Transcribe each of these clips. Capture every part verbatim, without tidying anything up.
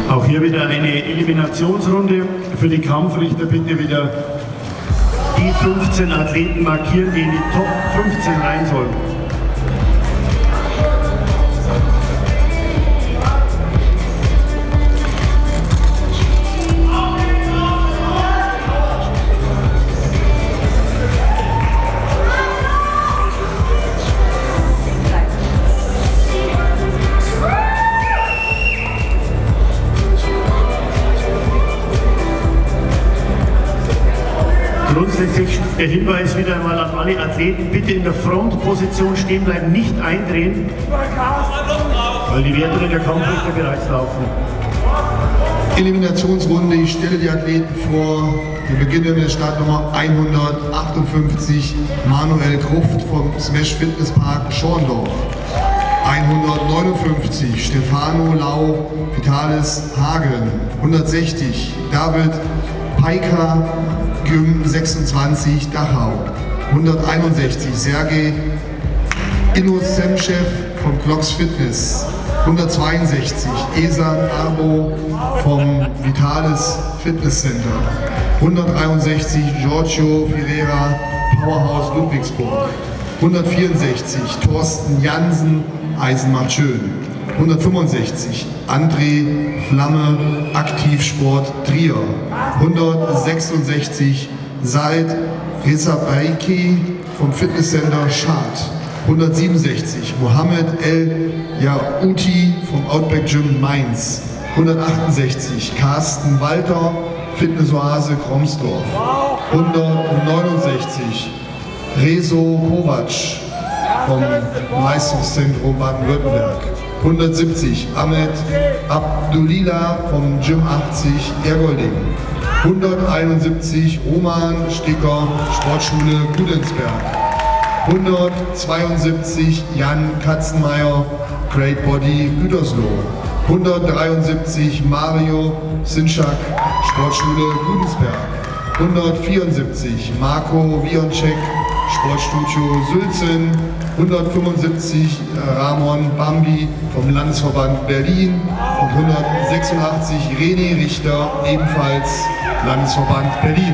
Auch hier wieder eine Eliminationsrunde für die Kampfrichter. Bitte wieder die fünfzehn Athleten markieren, die in die Top fünfzehn rein sollen. Grundsätzlich der Hinweis wieder einmal an alle Athleten, bitte in der Frontposition stehen bleiben, nicht eindrehen, weil die Werte der Kampfrichter bereits laufen. Eliminationsrunde, ich stelle die Athleten vor. Wir beginnen mit der Startnummer hundertachtundfünfzig, Manuel Gruft vom Smash Fitness Park Schorndorf. hundertneunundfünfzig, Stefano Lau Vitalis Hagen. hundertsechzig, David Paika Gym sechsundzwanzig Dachau. hunderteinundsechzig, Sergej Inosemschew vom Clocks Fitness. hundertzweiundsechzig, Esan Arbo vom Vitalis Fitness Center. hundertdreiundsechzig, Giorgio Ferreira Powerhouse Ludwigsburg. hundertvierundsechzig, Thorsten Jansen Eisen macht schön. hundertfünfundsechzig, André Flamme Aktivsport Trier. hundertsechsundsechzig, Said Rezabaiki vom Fitnesscenter Schad. hundertsiebenundsechzig, Mohammed El Yaouti vom Outback Gym Mainz. hundertachtundsechzig, Carsten Walter Fitnessoase Kromsdorf. hundertneunundsechzig, Rezo Kovac vom Leistungszentrum Baden-Württemberg. hundertsiebzig, Ahmed Abdulila vom Gym achtzig Ergolding. hunderteinundsiebzig, Roman Sticker Sportschule Gudensberg. hundertzweiundsiebzig, Jan Katzenmeier Great Body Gütersloh. hundertdreiundsiebzig, Mario Sinschak Sportschule Gudensberg. hundertvierundsiebzig, Marco Wionczek Sportstudio Sülzen. hundertfünfundsiebzig, Ramon Bambi vom Landesverband Berlin und hundertsechsundachtzig, René Richter, ebenfalls Landesverband Berlin.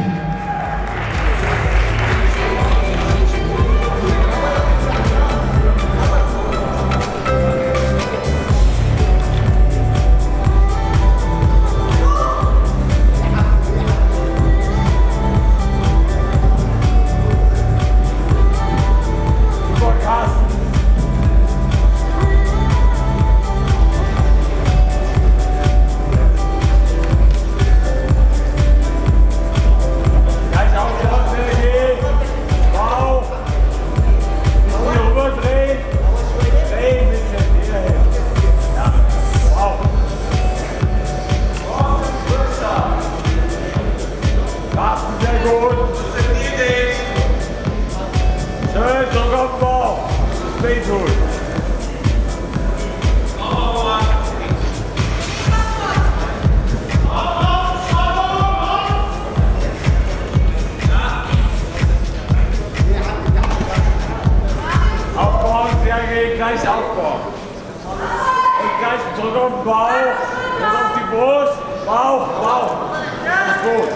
Gleich aufbauen. Und gleich drück auf den Bauch, drück auf die Brust, Bauch, Bauch. Ist gut.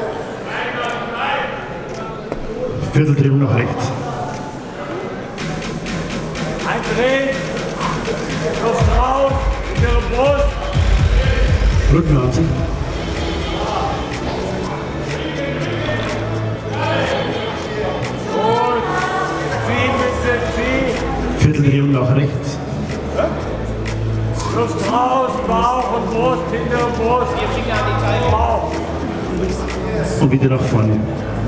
Vierteldrehung nach rechts. Eindrehen, Luft raus, ihre Brust. Rücken anziehen. Gut. Zieh, bisschen, zieh. Vierteldrehung nach rechts. Luft raus, Bauch und Brust, hintere Brust. Bauch. Und wieder nach vorne.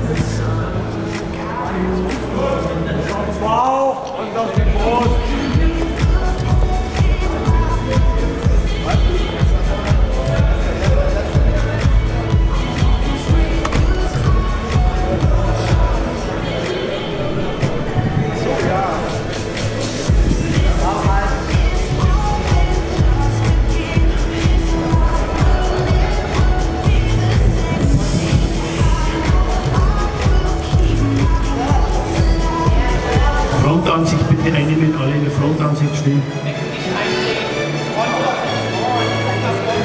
Bauch und auf die Brust. Frontansicht bitte einnehmen, alle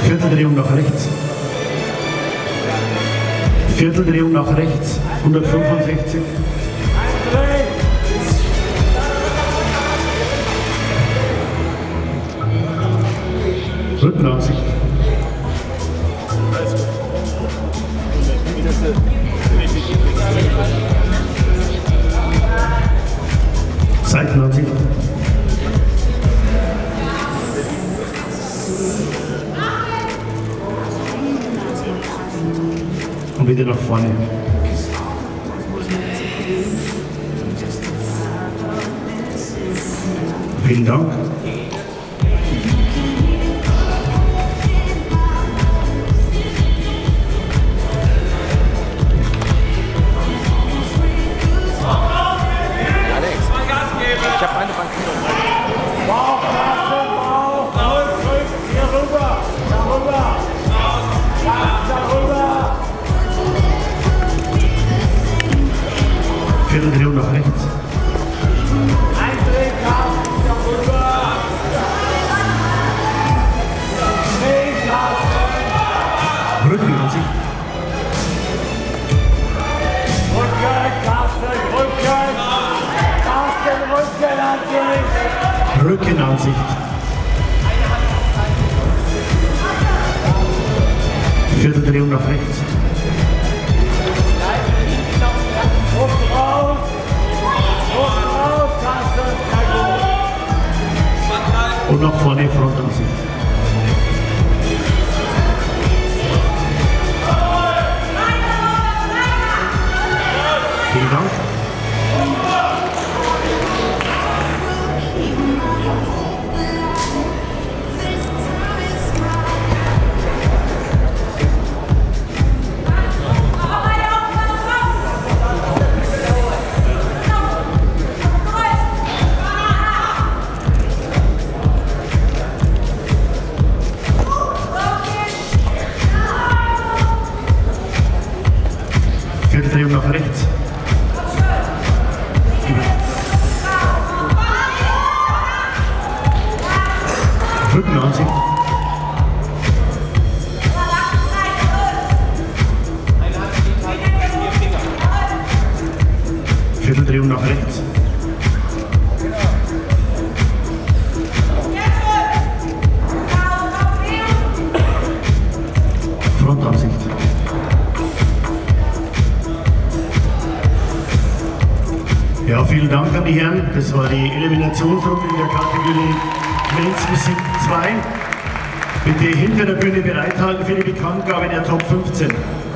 Vierteldrehung nach rechts. Vierteldrehung nach rechts. hundertfünfundsechzig. Rückenansicht. Seitenansicht. Und wieder nach vorne. Vielen Dank. Ich habe meine Bank hier. Bauch, Kasten, Bauch, raus, raus, hier rüber, darüber, darüber. Vierteldrehung nach rechts. Eindrehen, Kasten, darüber. Drehen, Kasten. Rückenansicht. Rücken, Kasten, Rücken. Kasten, Rückenansicht. Rückenansicht. Vierteldrehung nach rechts. Luft raus. Luft raus, Kasten. Und nach vorne Frontansicht. Vielen Dank. Vierteldrehung nach rechts. Rückenansicht. Vierteldrehung nach rechts. Frontansicht. Ja, vielen Dank an die Herren. Das war die Eliminationsrunde in der Kategorie Men's Musik zwei. Bitte hinter der Bühne bereithalten für die Bekanntgabe der Top fünfzehn.